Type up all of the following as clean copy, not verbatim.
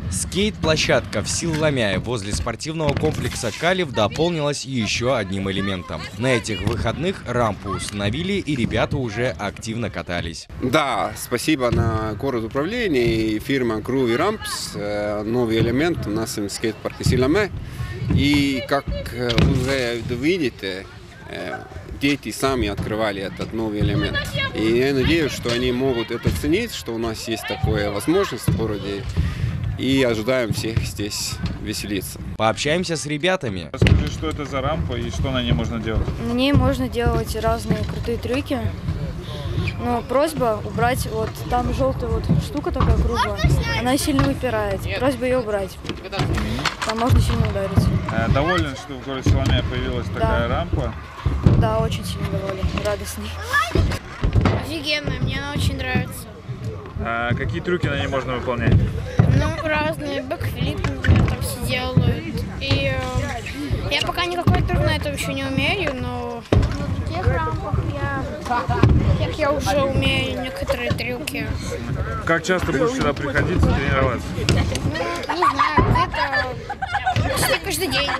Скейт-площадка в Силламяе возле спортивного комплекса «Калив» дополнилась еще одним элементом. На этих выходных рампу установили, и ребята уже активно катались. Да, спасибо на город управление и фирма Groovy Ramps. Новый элемент у нас в скейт-парке Силламяе. И как уже видите, дети сами открывали этот новый элемент. И я надеюсь, что они могут это ценить, что у нас есть такая возможность в городе. И ожидаем всех здесь веселиться. Пообщаемся с ребятами. Расскажи, что это за рампа и что на ней можно делать? На ней можно делать разные крутые трюки. Но просьба убрать, вот там желтая вот штука такая круглая, она сильно выпирает. Просьба ее убрать. Там можно сильно ударить. Доволен, что в городе Силламяе появилась такая рампа? Да, очень сильно доволен, радостный. Офигенно, мне она очень нравится. А какие трюки на ней можно выполнять? Ну, разные, бэкфлип, например, там все делают. И я пока никакой трюк на этом еще не умею, но в тех рамках я уже умею некоторые трюки. Как часто будешь сюда приходить и тренироваться? Ну, не знаю, где-то почти каждый день.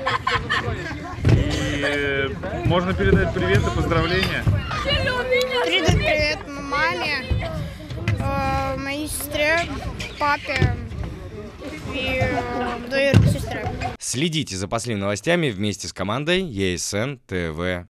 И можно передать привет и поздравления? Передать привет маме, моей сестре, папе и двоюродной сестре. Следите за последними новостями вместе с командой ЕСН ТВ.